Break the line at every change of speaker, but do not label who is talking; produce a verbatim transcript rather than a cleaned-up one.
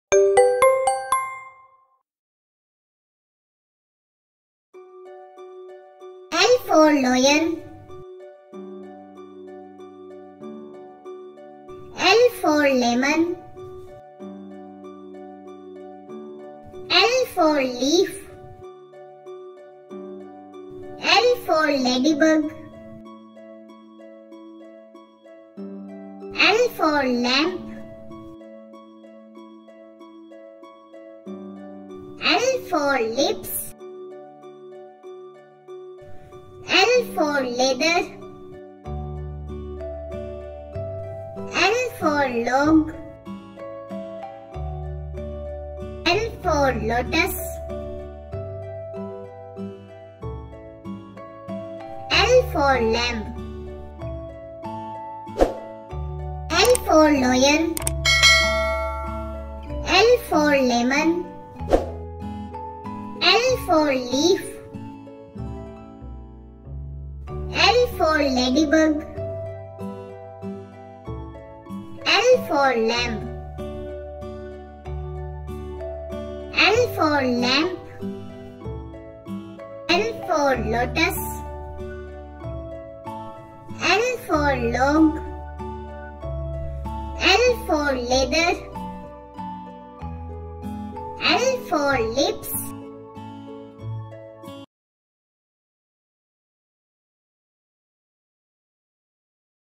L for lion. L for lemon. L for leaf. L for ladybug. L for lamp. L for lips. L for leather. L for log. L for lotus. L for lamb. L for lion. L for lemon. L for leaf. L for ladybug. L for lamb. L for lamp. L for lotus. L for log. L for leather. L for lips.